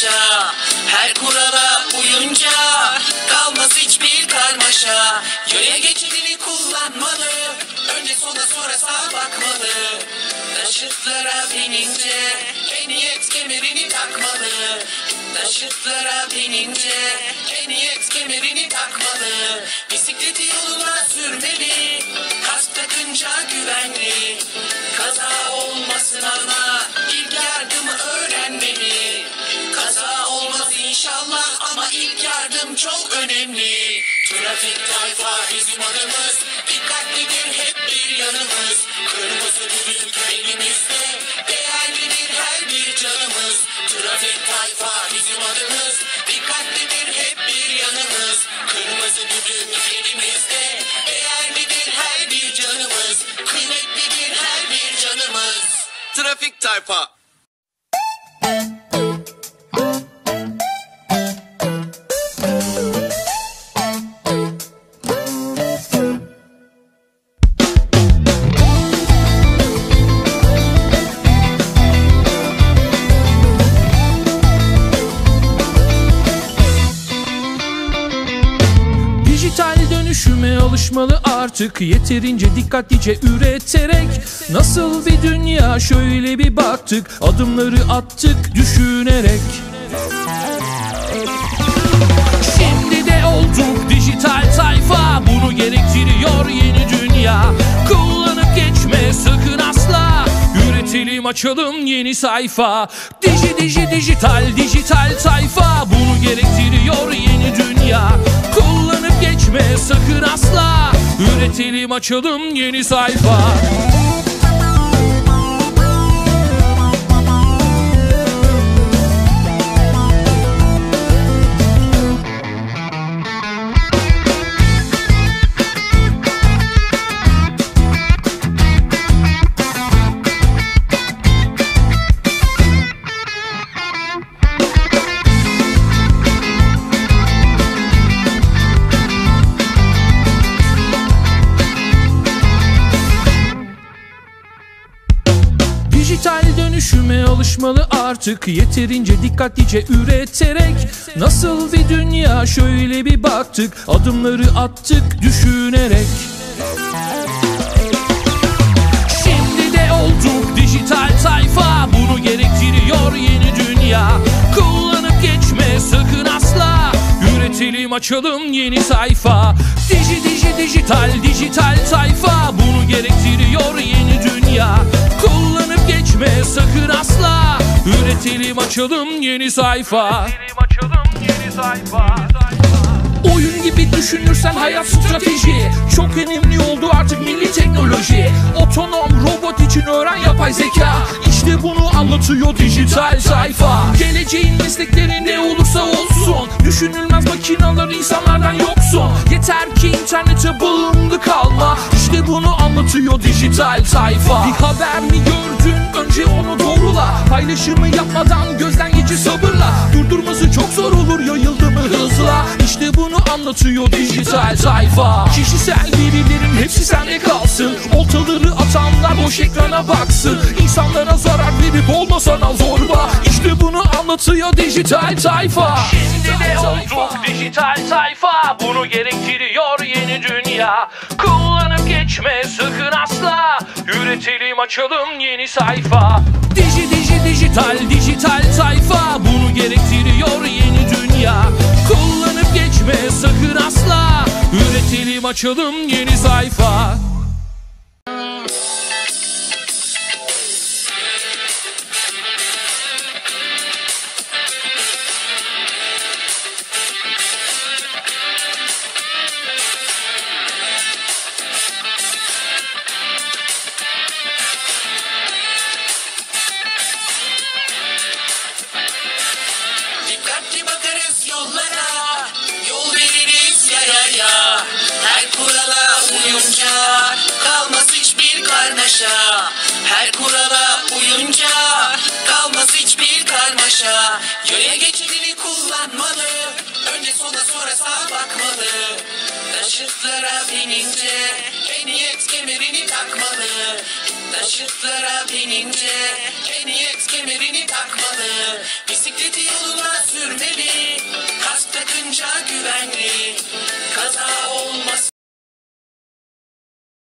karmaşa. Her kurala uyunca kalmaz hiçbir karmaşa. Yaya geçidini kullanmalı, önce sola sonra sağa bakmalı. Taşıtlara binince emniyet kemerini takmalı. Taşıtlara binince emniyet kemerini takmalı. Bisikleti yoluna sürmeli, kask takınca güvenli. Kaza olmasın ama ilk yardımı öğrenmeli. Kaza olmaz inşallah ama ilk yardım çok önemli. Trafik tayfa bizim adımız, dikkatlidir hep bir yanımız. Kırmızı düdük elimizde, değerlidir her bir canımız. Trafik tayfa bizim adımız, dikkatlidir hep bir yanımız. Kırmızı düdük elimizde, değerlidir her bir canımız. Kıymetlidir her bir canımız. Trafik tayfa. Dönüşüme alışmalı artık, yeterince dikkatlice üreterek. Nasıl bir dünya, şöyle bir baktık, adımları attık düşünerek. Şimdi de olduk dijital tayfa, bunu gerektiriyor yeni dünya. Kullanıp geçme sakın asla, üretelim açalım yeni sayfa. Dijital tayfa, bunu gerektiriyor yeni dünya. Kullanıp geçme sakın asla, üretelim açalım yeni sayfa. Dijital dönüşüme alışmalı artık, yeterince dikkatlice üreterek. Nasıl bir dünya, şöyle bir baktık, adımları attık düşünerek. Şimdi de olduk dijital tayfa, bunu gerektiriyor yeni dünya. Kullanıp geçme sakın asla, üretelim açalım yeni sayfa. Dijital tayfa, bunu gerektiriyor yeni dünya. Kullanıp geçme sakın asla, üretelim açalım yeni sayfa. Oyun gibi düşünürsen hayat strateji, çok önemli oldu artık milli teknoloji. Otonom robot için öğren yapay zeka, İşte bunu anlatıyor dijital sayfa. Geleceğin meslekleri ne olursa olsun, düşünülmez makinalar insanlardan yoksun. Yeter ki internete bağımlı kalma, İşte bunu anlatıyor dijital sayfa. Bir haber mi gördün, önce onu doğrula. Paylaşımı yapmadan gözden geçir sabırla. Durdurması çok zor olur yayıldı mı hızla. İşte bunu anlatıyor dijital sayfa. Kişisel verilerin hepsi sende kalsın, oltaları atanlar boş ekrana baksın. İnsanlara zarar verip olma sanal zorba, İşte bunu anlatıyor dijital sayfa. Şimdi de olduk dijital sayfa, bunu gerektiriyor yeni dünya. Kullanıp geçme sakın asla, üretelim açalım yeni sayfa. Dijital sayfa, bunu gerektiriyor yeni dünya. Kullanıp geçme sakın asla, üretelim açalım yeni sayfa. Dikkatli bakarız yollara, yol veririz yayaya. Her kurala uyunca kalmaz hiçbir karmaşa. Her kurala uyunca kalmaz hiçbir karmaşa. Yaya geçidini kullanmalı, önce sola sonra sağa bakmalı. Taşıtlara binince emniyet kemerini takmalı. Taşıtlara binince emniyet kemerini